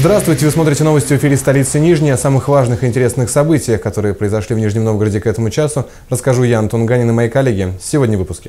Здравствуйте, вы смотрите новости в эфире столицы Нижней. О самых важных и интересных событиях, которые произошли в Нижнем Новгороде к этому часу, расскажу я, Антон Ганин, и мои коллеги. Сегодня в выпуске.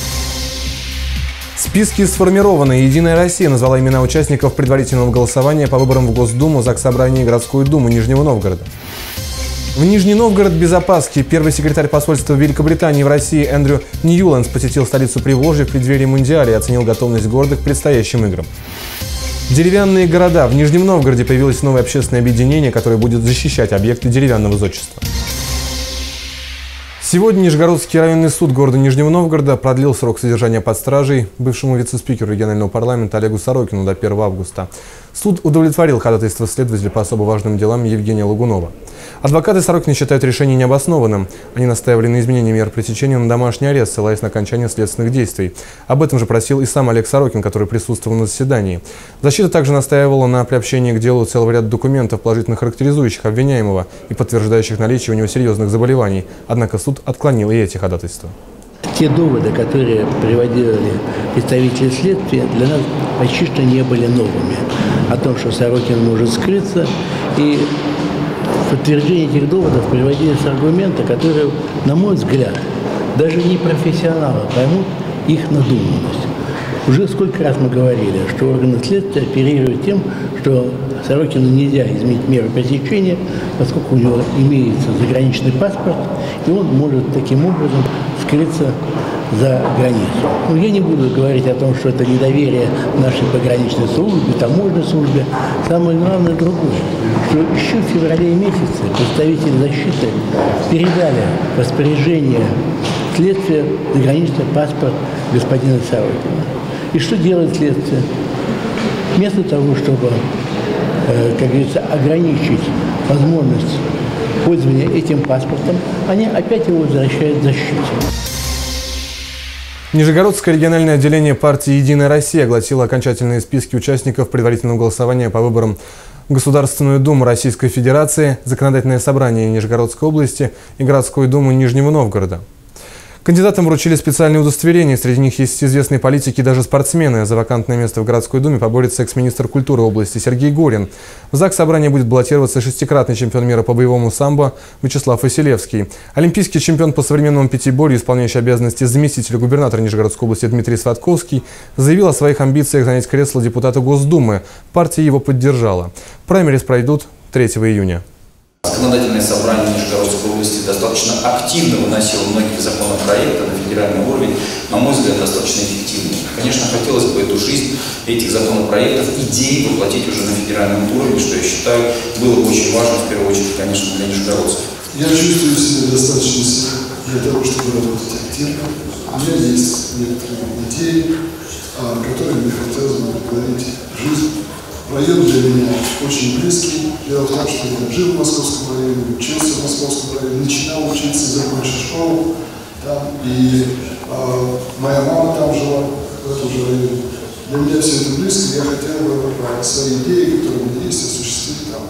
Списки сформированы. «Единая Россия» назвала имена участников предварительного голосования по выборам в Госдуму, Заксобрание и Городскую Думу Нижнего Новгорода. В Нижний Новгород без опаски. Первый секретарь посольства Великобритании в России Эндрю Ньюлендс посетил столицу Приволжья в преддверии Мундиаля и оценил готовность города к предстоящим играм. Деревянные города. В Нижнем Новгороде появилось новое общественное объединение, которое будет защищать объекты деревянного зодчества. Сегодня Нижегородский районный суд города Нижнего Новгорода продлил срок содержания под стражей бывшему вице-спикеру регионального парламента Олегу Сорокину до 1 августа. Суд удовлетворил ходатайство следователя по особо важным делам Евгения Лагунова. Адвокаты Сорокина считают решение необоснованным. Они настаивали на изменении мер пресечения на домашний арест, ссылаясь на окончание следственных действий. Об этом же просил и сам Олег Сорокин, который присутствовал на заседании. Защита также настаивала на приобщении к делу целого ряда документов, положительно характеризующих обвиняемого и подтверждающих наличие у него серьезных заболеваний. Однако суд отклонил и эти ходатайства. Те доводы, которые приводили представители следствия, для нас почти что не были новыми. О том, что Сорокин может скрыться, и в подтверждение этих доводов приводились аргументы, которые, на мой взгляд, даже не профессионалы поймут их надуманность. Уже сколько раз мы говорили, что органы следствия оперируют тем, что Сорокину нельзя изменить меры пресечения, поскольку у него имеется заграничный паспорт, и он может таким образом скрыться за границу. Но я не буду говорить о том, что это недоверие нашей пограничной службе, таможенной службе. Самое главное другое, что еще в феврале месяце представители защиты передали в распоряжение следствия заграничный паспорт господина Сорокина. И что делает следствие? Вместо того, чтобы, как говорится, ограничить возможность пользования этим паспортом, они опять его возвращают защите. Нижегородское региональное отделение партии «Единая Россия» огласило окончательные списки участников предварительного голосования по выборам в Государственную Думу Российской Федерации, Законодательное собрание Нижегородской области и Городскую Думу Нижнего Новгорода. Кандидатам вручили специальные удостоверения. Среди них есть известные политики и даже спортсмены. За вакантное место в Городской Думе поборется экс-министр культуры области Сергей Горин. В Заксобрании будет баллотироваться шестикратный чемпион мира по боевому самбо Вячеслав Василевский. Олимпийский чемпион по современному пятиборью, исполняющий обязанности заместителя губернатора Нижегородской области Дмитрий Сватковский, заявил о своих амбициях занять кресло депутата Госдумы. Партия его поддержала. Праймерис пройдут 3 июня. Законодательное собрание Нижегородской области достаточно активно выносило многие законопроекты на федеральный уровень, на мой взгляд, достаточно эффективно. Конечно, хотелось бы эту жизнь этих законопроектов, идеи воплотить уже на федеральном уровне, что я считаю было бы очень важно, в первую очередь, конечно, для нижегородцев. Я чувствую себя достаточно сильно для того, чтобы работать активно. У меня есть некоторые идеи, которые мне хотелось бы предложить в жизнь. Район для меня очень близкий. Дело в том, что я жил в Московском районе, учился в Московском районе, начинал учиться, закончил школу там, и моя мама там жила, в этом же районе. Для меня все это близко, я хотел бы свои идеи, которые у меня есть, осуществить там.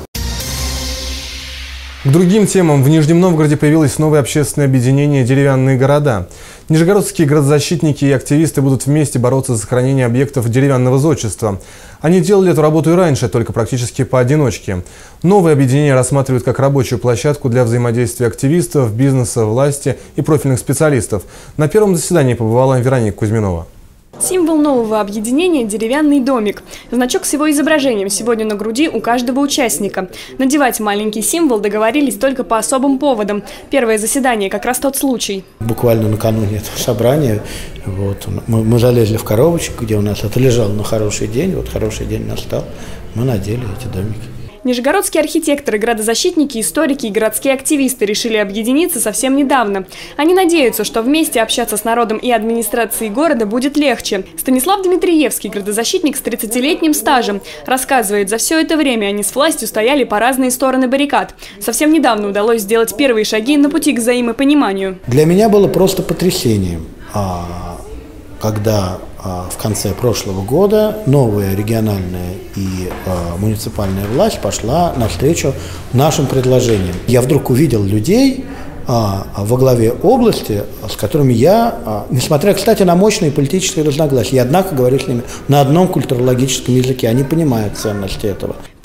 К другим темам. В Нижнем Новгороде появилось новое общественное объединение «Деревянные города». Нижегородские градозащитники и активисты будут вместе бороться за сохранение объектов деревянного зодчества. Они делали эту работу и раньше, только практически поодиночке. Новое объединение рассматривают как рабочую площадку для взаимодействия активистов, бизнеса, власти и профильных специалистов. На первом заседании побывала Вероника Кузьминова. Символ нового объединения – деревянный домик. Значок с его изображением сегодня на груди у каждого участника. Надевать маленький символ договорились только по особым поводам. Первое заседание – как раз тот случай. Буквально накануне этого собрания мы залезли в коробочку, где у нас это лежало на хороший день. Вот хороший день настал, мы надели эти домики. Нижегородские архитекторы, градозащитники, историки и городские активисты решили объединиться совсем недавно. Они надеются, что вместе общаться с народом и администрацией города будет легче. Станислав Дмитриевский, градозащитник с 30-летним стажем, рассказывает, за все это время они с властью стояли по разные стороны баррикад. Совсем недавно удалось сделать первые шаги на пути к взаимопониманию. Для меня было просто потрясением, когда в конце прошлого года новая региональная и муниципальная власть пошла навстречу нашим предложениям. Я вдруг увидел людей во главе области, с которыми я, несмотря, кстати, на мощные политические разногласия, однако говорю с ними на одном культурологическом языке, они понимают ценности этого.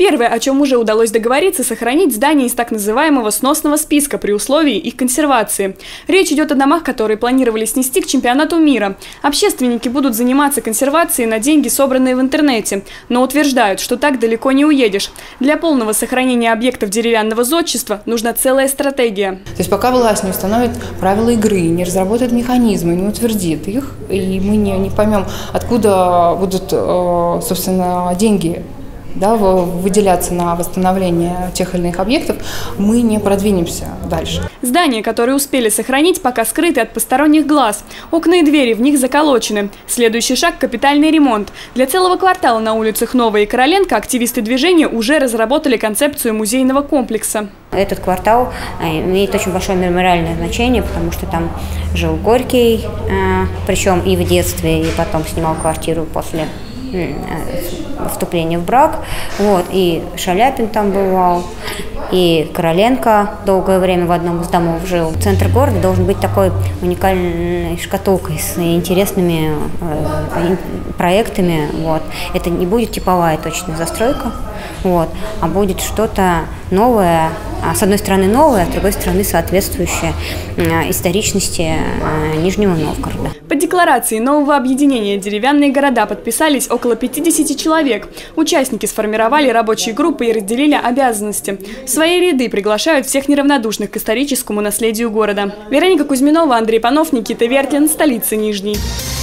Первое, о чем уже удалось договориться, сохранить здания из так называемого сносного списка при условии их консервации. Речь идет о домах, которые планировали снести к чемпионату мира. Общественники будут заниматься консервацией на деньги, собранные в интернете, но утверждают, что так далеко не уедешь. Для полного сохранения объектов деревянного зодчества нужна целая стратегия. То есть пока власть не установит правила игры, не разработает механизмы, не утвердит их, и мы не поймем, откуда будут, собственно, деньги, да, выделяться на восстановление тех или иных объектов, мы не продвинемся дальше. Здания, которые успели сохранить, пока скрыты от посторонних глаз. Окна и двери в них заколочены. Следующий шаг – капитальный ремонт. Для целого квартала на улицах Новая и Короленко активисты движения уже разработали концепцию музейного комплекса. Этот квартал имеет очень большое мемориальное значение, потому что там жил Горький, причем и в детстве, и потом снимал квартиру после вступления в брак. Вот, и Шаляпин там бывал, и Короленко долгое время в одном из домов жил. Центр города должен быть такой уникальной шкатулкой с интересными проектами. Вот. Это не будет типовая точная застройка, вот, а будет что-то новое, с одной стороны новое, а с другой стороны соответствующее историчности Нижнего Новгорода. Под декларацией нового объединения «Деревянные города» подписались около 50 человек. Участники сформировали рабочие группы и разделили обязанности. В свои ряды приглашают всех неравнодушных к историческому наследию города. Вероника Кузьминова, Андрей Панов, Никита Вертлин, столица Нижней.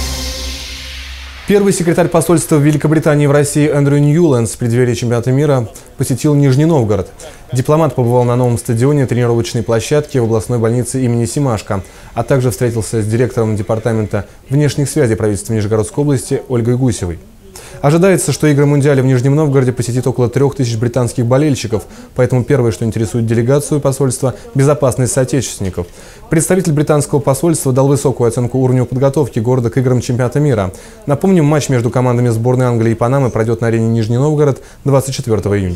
Первый секретарь посольства Великобритании в России Эндрю Ньюлендс в преддверии чемпионата мира посетил Нижний Новгород. Дипломат побывал на новом стадионе тренировочной площадки в областной больнице имени Семашко, а также встретился с директором департамента внешних связей правительства Нижегородской области Ольгой Гусевой. Ожидается, что игры Мундиаля в Нижнем Новгороде посетит около 3000 британских болельщиков, поэтому первое, что интересует делегацию посольства – безопасность соотечественников. Представитель британского посольства дал высокую оценку уровню подготовки города к играм чемпионата мира. Напомним, матч между командами сборной Англии и Панамы пройдет на арене Нижний Новгород 24 июня.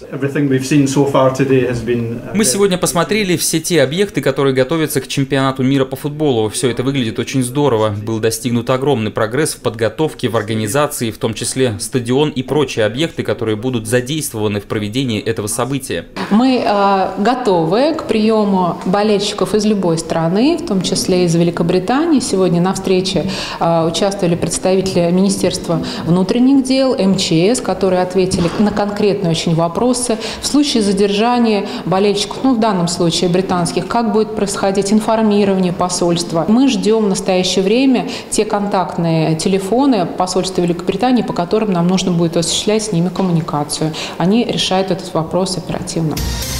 Мы сегодня посмотрели все те объекты, которые готовятся к чемпионату мира по футболу. Все это выглядит очень здорово. Был достигнут огромный прогресс в подготовке, в организации, в том числе стадион и прочие объекты, которые будут задействованы в проведении этого события. Мы готовы к приему болельщиков из любой страны, в том числе из Великобритании. Сегодня на встрече участвовали представители Министерства внутренних дел, МЧС, которые ответили на конкретные очень вопросы. В случае задержания болельщиков, в данном случае британских, как будет происходить информирование посольства. Мы ждем в настоящее время те контактные телефоны посольства Великобритании, по которым нам нужно будет осуществлять с ними коммуникацию. Они решают этот вопрос оперативно.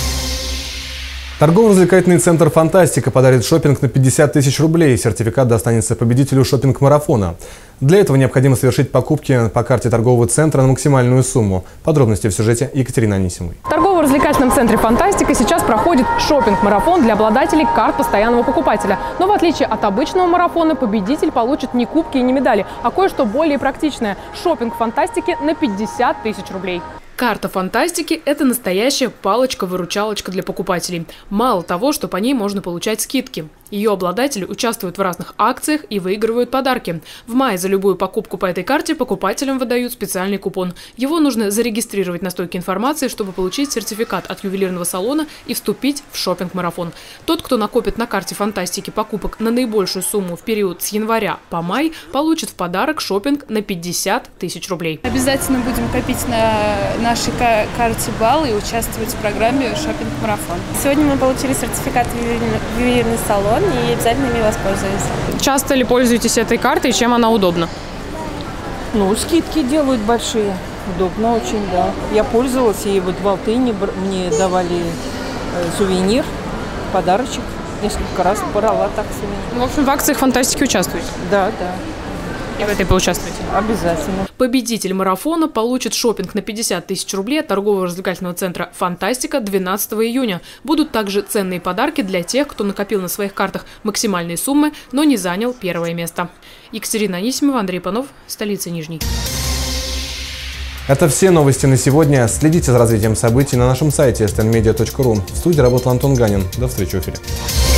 Торгово-развлекательный центр «Фантастика» подарит шопинг на 50 000 рублей. Сертификат достанется победителю шопинг-марафона. Для этого необходимо совершить покупки по карте торгового центра на максимальную сумму. Подробности в сюжете Екатерины Анисимовой. В торгово-развлекательном центре «Фантастика» сейчас проходит шопинг-марафон для обладателей карт постоянного покупателя. Но в отличие от обычного марафона, победитель получит не кубки и не медали, а кое-что более практичное – шопинг «Фантастики» на 50 000 рублей. Карта «Фантастики» – это настоящая палочка-выручалочка для покупателей. Мало того, что по ней можно получать скидки. Ее обладатели участвуют в разных акциях и выигрывают подарки. В мае за любую покупку по этой карте покупателям выдают специальный купон. Его нужно зарегистрировать на стойке информации, чтобы получить сертификат от ювелирного салона и вступить в шопинг-марафон. Тот, кто накопит на карте «Фантастики» покупок на наибольшую сумму в период с января по май, получит в подарок шопинг на 50 000 рублей. Обязательно будем копить на нашей карте баллы и участвовать в программе шопинг-марафон. Сегодня мы получили сертификат в ювелирный салон и обязательно ими воспользуемся. Часто ли пользуетесь этой картой и чем она удобна? Скидки делают большие. Удобно очень, да. Я пользовалась, и вот в Алтыне мне давали сувенир, подарочек. Несколько раз брала так сувенир. В общем, в акциях «Фантастики» участвуете? Да, да. И в этой поучаствуете? Обязательно. Победитель марафона получит шопинг на 50 000 рублей от торгово-развлекательного центра «Фантастика» 12 июня. Будут также ценные подарки для тех, кто накопил на своих картах максимальные суммы, но не занял первое место. Екатерина Анисимова, Андрей Панов, столица Нижней. Это все новости на сегодня. Следите за развитием событий на нашем сайте stanmedia.ru. В студии работал Антон Ганин. До встречи в эфире.